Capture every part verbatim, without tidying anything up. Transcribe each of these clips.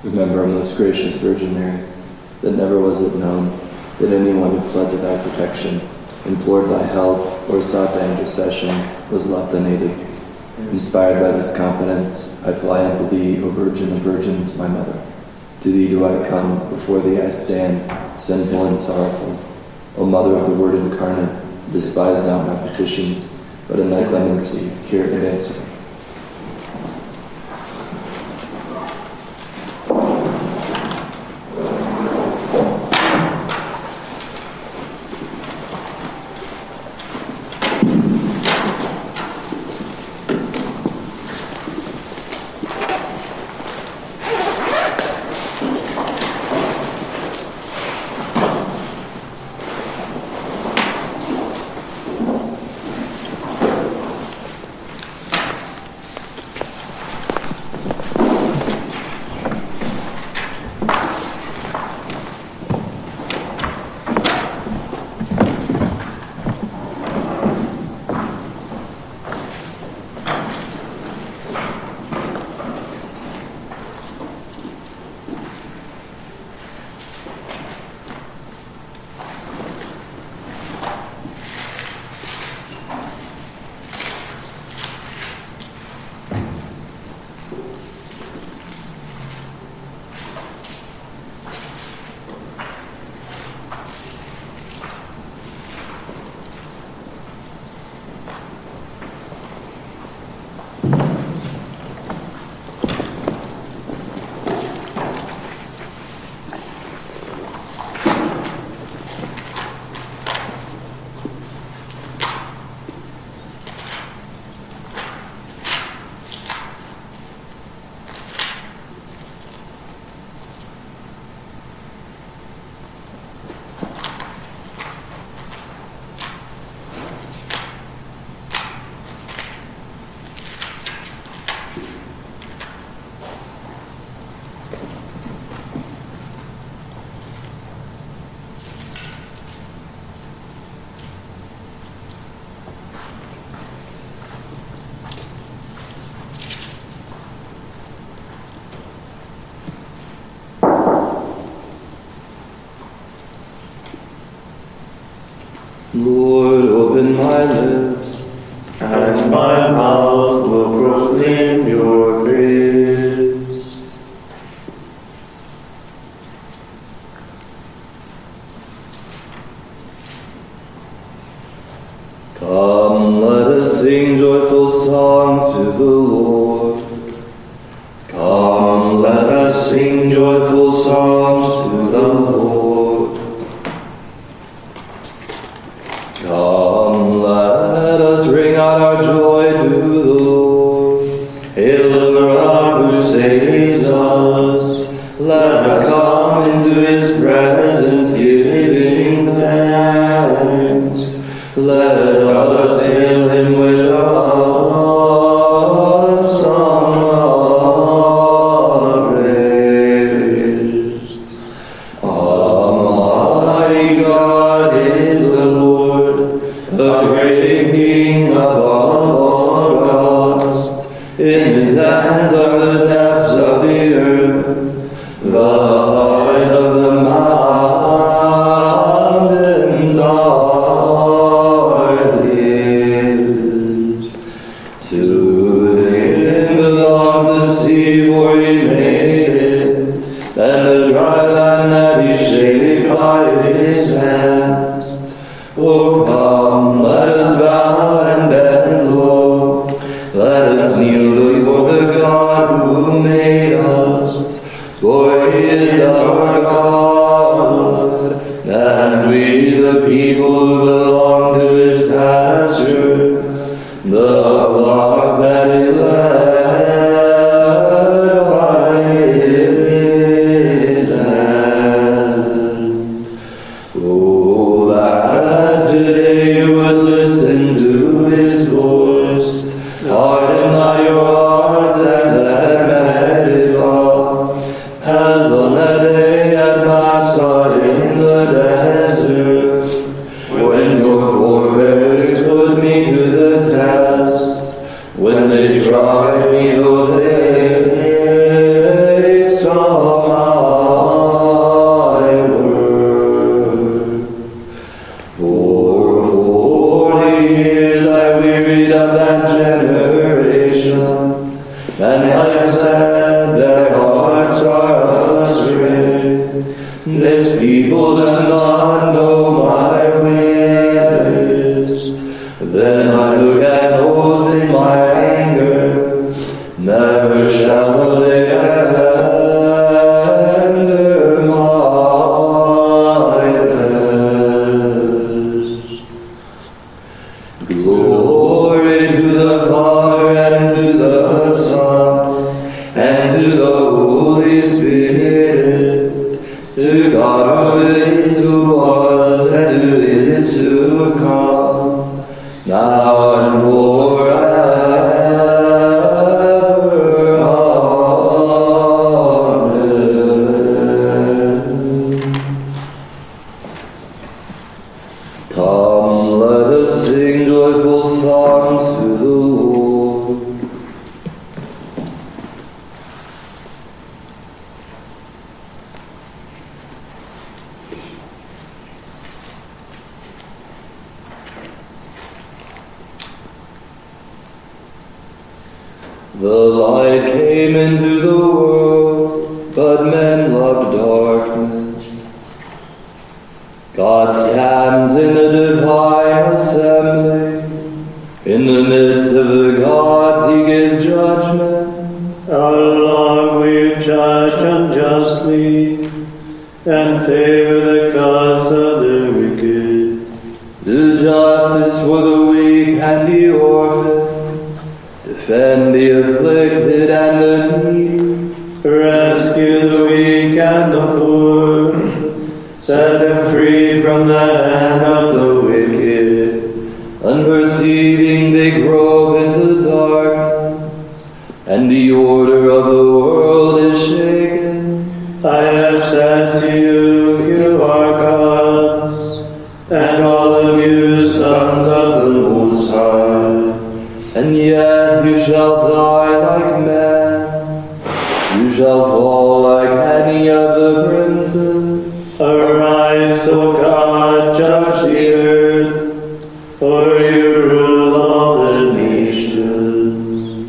Remember, O most gracious Virgin Mary, that never was it known that anyone who fled to thy protection, implored thy help, or sought thy intercession, was left unaided. Inspired by this confidence, I fly unto thee, O Virgin of Virgins, my Mother. To thee do I come, before thee I stand, sinful and sorrowful. O Mother of the Word incarnate, despise not my petitions, but in thy clemency hear and answer. Lord, open my lips, and my mouth will proclaim your praise. Come, let us sing joyful songs to the Lord. Come, let us sing joyful songs to the Lord. Come, let us ring out our joy to the Lord. Hail the God who saves us. Let us come into his presence, giving thanks. Let us hail him with a song of praise. Almighty God is the Lord, the great King above all gods. In his hands are the depths of the earth, the height of the mountains are his. To him belongs the sea, for he made it, and the dry land that he shaped by his hands. Oh, come, let us bow and bend low. Let us kneel before the God who made us. For he is our God, and we the people who belong to his pasture, the flock that is led by his hand. Oh, that today you would listen to his voice. Harden not your hearts as that Meribah, as on that day at Massah in the desert, when your forebears put me to the test, when they tried me though they saw Then I took an oath in my anger, never shall they enter my rest. Glory to the Father, and to the Son, and to the Holy Spirit, to God who is, who was, and who is to come, now and forever. Amen. Come, let us sing joyful songs to the Lord. The light came into the world, but men loved darkness. God stands in the divine assembly. In the midst of the gods he gives judgment. Our Lord will judge unjustly and favor the cause of the wicked. Do justice for the weak and the orphan. Defend the afflicted and the needy. Rescue the weak and the poor. Set them free from the hand of the wicked. Unperceiving they grope in the darkness, and the order of the world is shaken. I have said to you, you are gods, and all of you sons of the Most High. And yet you shall die like men, you shall fall like any of the princes. Arise, O God, judge the earth, for you rule all the nations.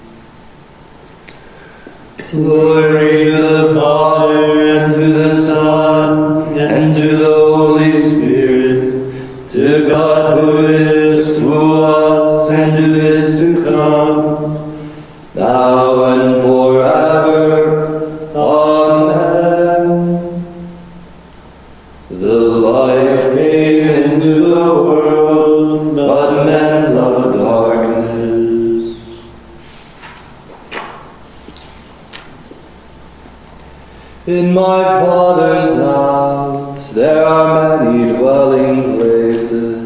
Glory to the Father, and to the Son, and to the Holy Spirit, to God who is, who was, and who is to come, now and forever. Amen. The light came into the world, but men loved darkness. In my Father's house there are many dwelling places.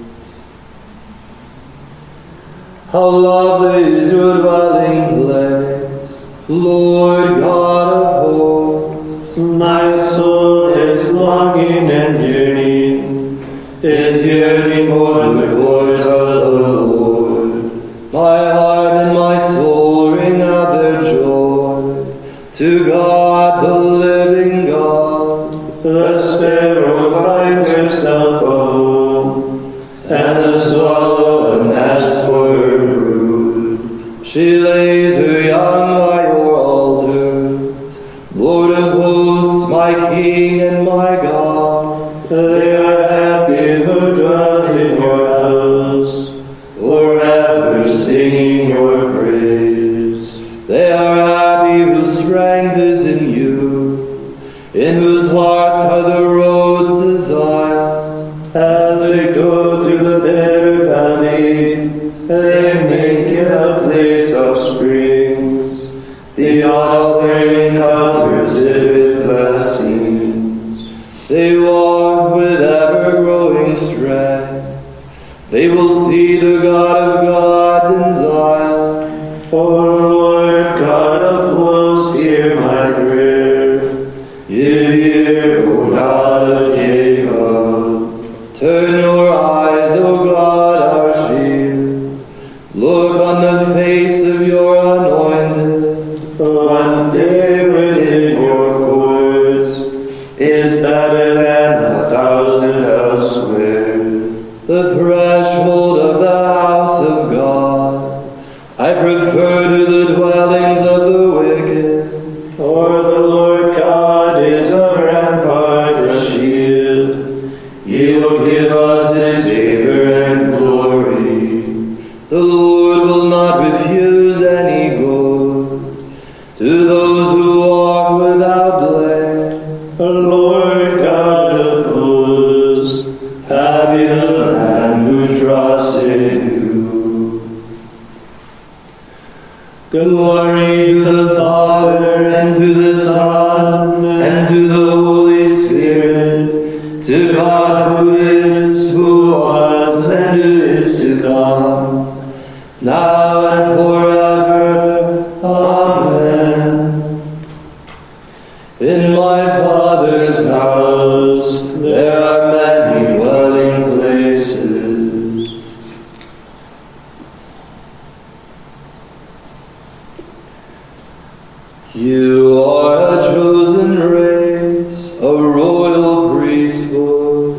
How lovely is your dwelling place, Lord God of hosts. My soul is longing and yearning, is yearning for the courts of the Lord. My heart and my soul ring out their joy to God the living God. The sparrow finds herself a home, and the swallow a nest for her brood. She lays her young by your altars, Lord of hosts, my King and my God. They are happy who dwell in your house, forever singing your praise. They are happy whose strength is in you, in whose hearts are the roads to Zion. As they go through the bitter valley, they make it a place of springs. The autumn rain covers it with blessings. They walk with ever-growing strength. They will see the God of gods in Zion. O Lord God of hosts, hear my prayer. Give ear, O God of Jacob. Turn your eyes, O God, our shield. Look on the face of your anointed. One day within your courts is better than a thousand elsewhere. The threshold of the house of God I prefer to the dwellings of the wicked. For the Lord God is a rampart, a shield. He will give us his favor and glory. The Lord will not refuse any good to those who walk without blame. The Lord God of hosts, happy the man who trusts in you. Glory to the Father, and to the Son, and to the Holy Spirit, to God who is, who was, and who is to come, now and forever. Amen. In my Father's house there are many dwelling places. You are a chosen race, a royal priesthood,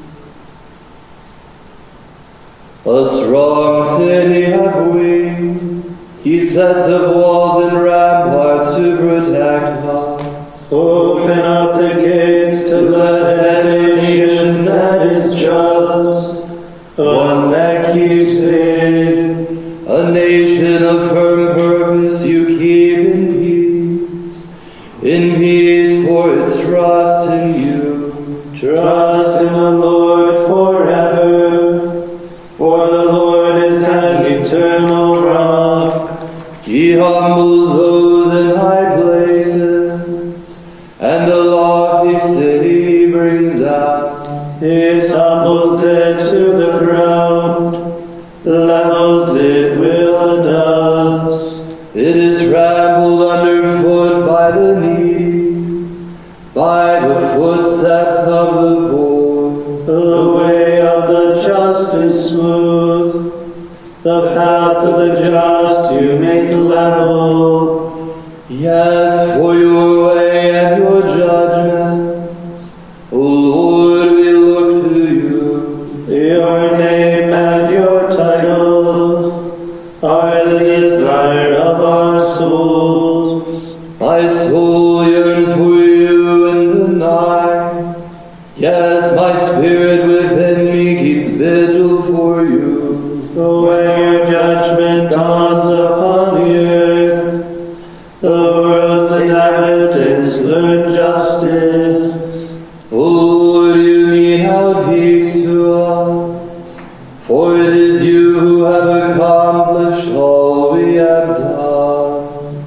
a strong city have we. He sets up walls and ramparts to protect us. Open up the gates to let a nation that is just, one that keeps faith. A nation of firm purpose you keep in peace, in peace for its trust in you. Trust in the Lord forever, for the Lord is an eternal rock. He humbles those in high places, and the lofty city he brings down. He tumbles it to the ground, levels it with the dust. It is trampled underfoot by the needy, by the footsteps of the poor. The way of the just is smooth, the path of the just you make level. Yes, for your way and your judgments, O Lord, we look to you. Your name and your title are the desire of our souls. My soul yearns for you in the night. Yes, my spirit within me keeps vigil for you. When your judgment dawns upon the earth, the world's inhabitants learn justice. O Lord, you mete out peace to us, for it is you who have accomplished all we have done.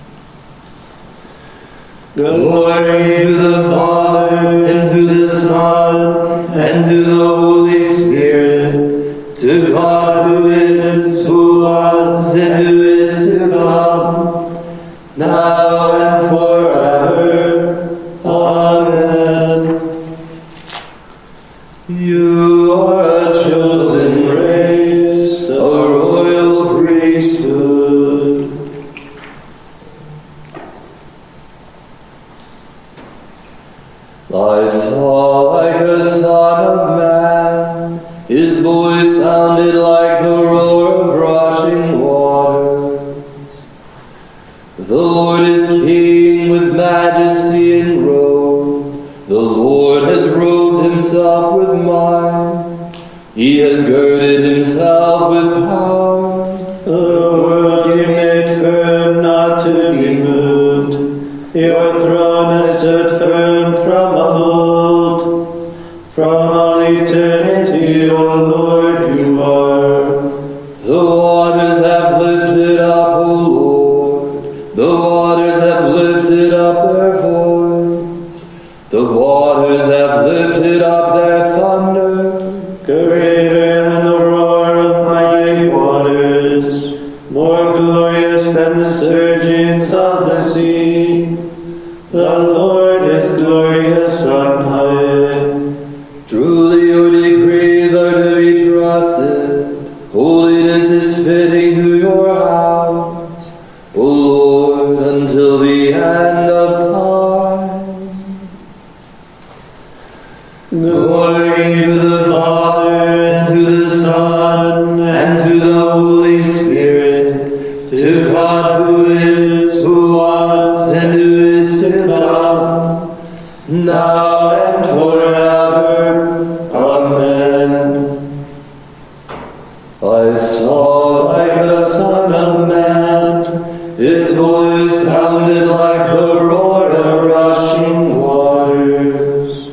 Glory to the Father, and to the Son, and to the Holy Spirit, to God who is, who was, and who is to come, now and forever. Amen. You are a chosen race, a royal priesthood. I saw like the Son of Man, his voice sounded like the roar of rushing waters. The Lord is King with majesty enrobed. The Lord has robed himself with might. He has girded himself with power. The world you made firm, not to be moved. Your throne has stood firm from of old. From all eternity, O Lord, you are. The waters have lifted up, O Lord. The waters have lifted up their voice. The waters have lifted up their thunder. Greater than the roar of mighty waters, more glorious than the surgings of the sea. The Lord is glorious on high. Truly your decrees are to be trusted. Holiness is fitting to your house, O Lord, until the end of time. Glory to the Father, and to the Son, and to the Holy Spirit, to God who is, who was, and who is to come, now and forever. Amen. I saw like the Son of Man. His voice sounded like the roar of rushing waters.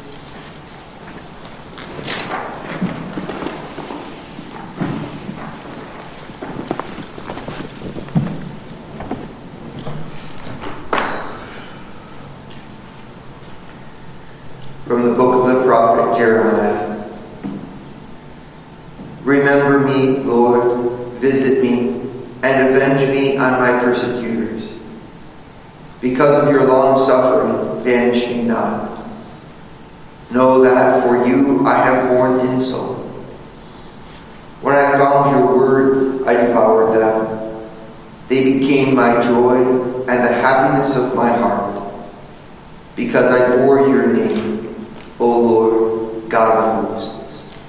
From the book of the prophet Jeremiah. Remember me, Lord, visit me, and avenge me on my persecutors. Because of your long suffering, banish me not. Know that for you I have borne insult. When I found your words, I devoured them. They became my joy and the happiness of my heart, because I bore your name, O Lord, God of hosts.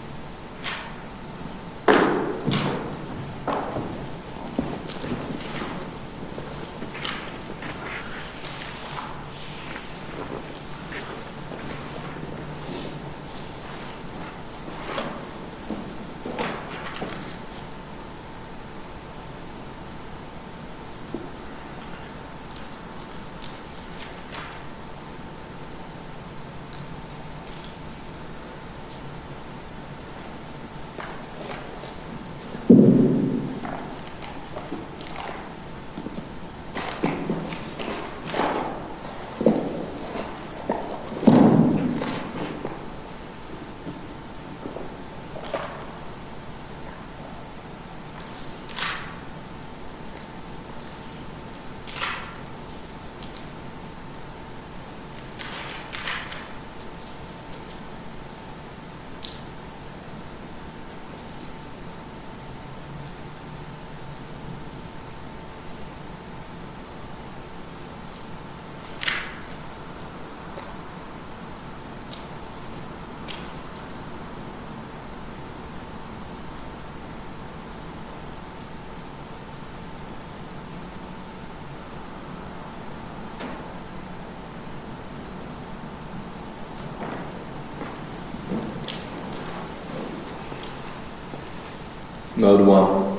Mode one.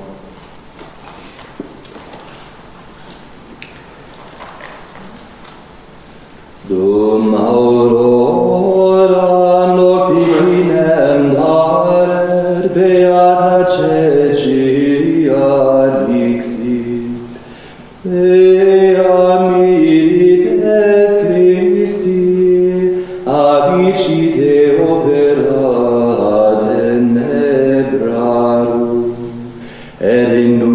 Dum aurora noctinem daret, beata Cecilia dixit, ea mirites Christi, abicite opera tenebrarum, et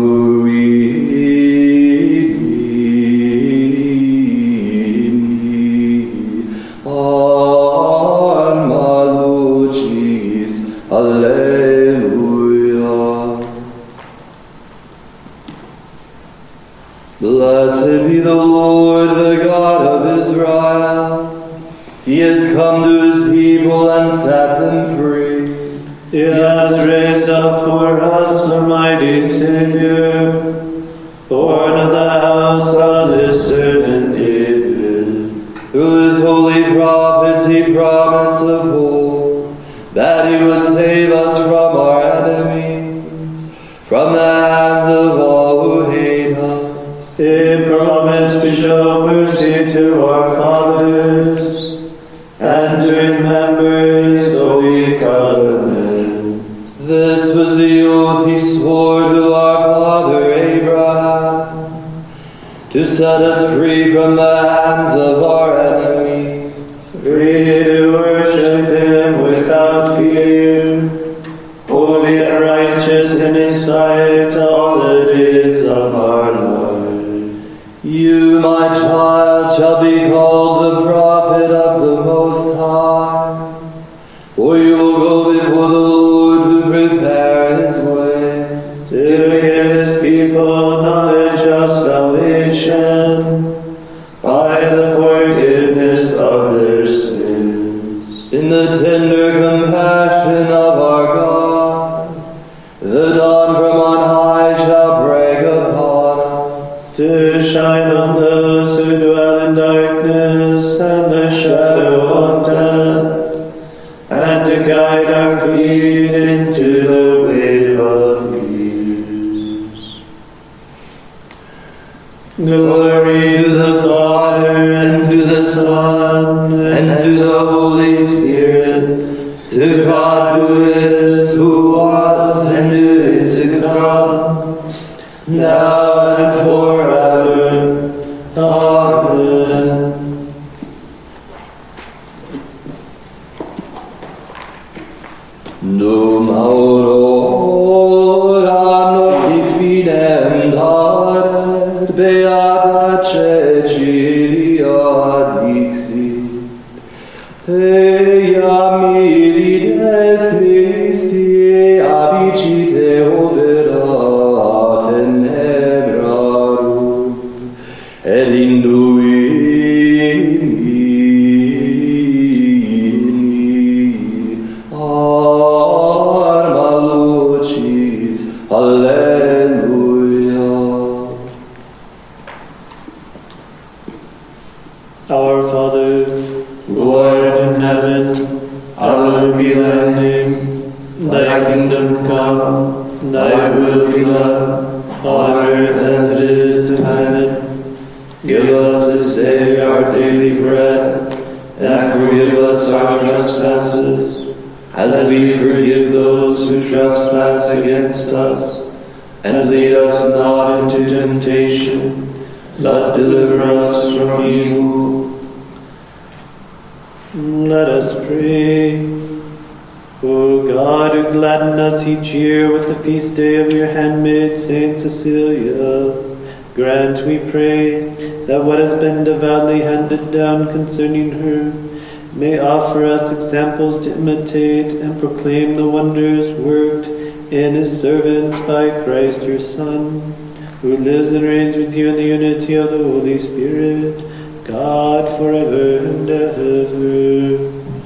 induini alma lucis. Alleluia. Blessed be the Lord, the God of Israel. He has come to his people and set them free. He has raised up for us a mighty Savior, born of the house of his servant David. Through his holy prophets he promised of old that he would save us from our enemies, from the hands of all who hate us. He promised to show mercy to our fathers and to remember his holy covenant. This was the oath he swore to our father Abraham, to set us free from the hands of our enemies, Free to worship him without fear, holy and righteous in his sight all the days of our life. You, my child, shall be called the prophet of the Most High, for you will go before the Lord to prepare his way, To give his people knowledge of salvation by the forgiveness of their sins. in the tender compassion of our God. The dawn from on high shall break upon us, To shine on those who dwell in darkness and the shadow of death, and to guide our feet into the way of peace. Glory to the Father, and to the Son, and to the Holy Spirit, to God who is, who was, and who is to come, now and forever. Amen. Num aurora noctifidem daret, beata Cecilia dixit, Eia mirides Christi abicite opera tenebrarum, et induini arma lucis. Alleluia. Our Father, who art in heaven, hallowed be thy name. Thy kingdom come, thy will be done, on earth as it is in heaven. Give us this day our daily bread, and forgive us our trespasses, as we forgive those who trespass against us. And lead us not into temptation, but deliver us from evil. Let us pray. O God, who gladden us each year with the feast day of your handmaid, Saint Cecilia, grant, we pray, that what has been devoutly handed down concerning her may offer us examples to imitate and proclaim the wonders worked in his servants by Christ your Son, who lives and reigns with you in the unity of the Holy Spirit, God forever and ever.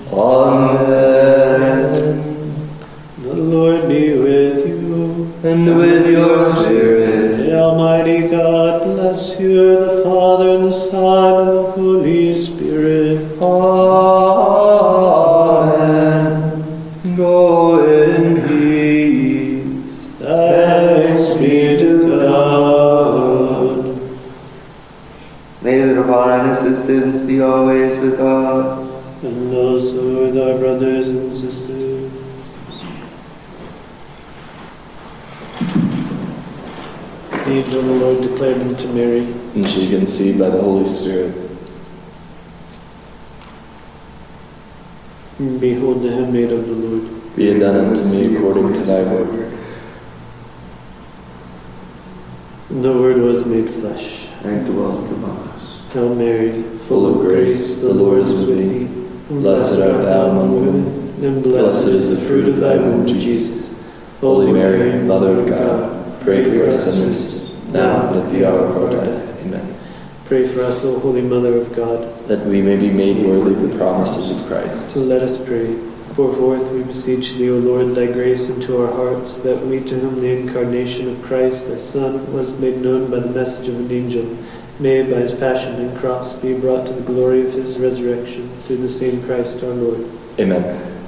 Amen. The Lord be with you. And with your spirit. The Almighty God bless you, the Father, and the Son, and the Holy Spirit. Amen. Go in peace. Thanks be to God. May the divine assistance be always with us. And also with our brothers and sisters. The angel of the Lord declared unto Mary, and she conceived by the Holy Spirit. Behold the handmaid of the Lord. Be it done unto me according to thy word. The Word was made flesh. And dwelt among us. Hail Mary, Full of grace, the Lord is with thee. Blessed art thou among women, and blessed is the fruit of thy womb, Jesus. Holy Mary, Mother of God, pray for us sinners, now and at the hour of our death. Amen. Pray for us, O Holy Mother of God, That we may be made worthy of the promises of Christ. so let us pray. Pour forth, we beseech thee, O Lord, thy grace into our hearts, that we, to whom the incarnation of Christ, thy Son, was made known by the message of an angel, may, by his passion and cross, be brought to the glory of his resurrection, through the same Christ our Lord. Amen.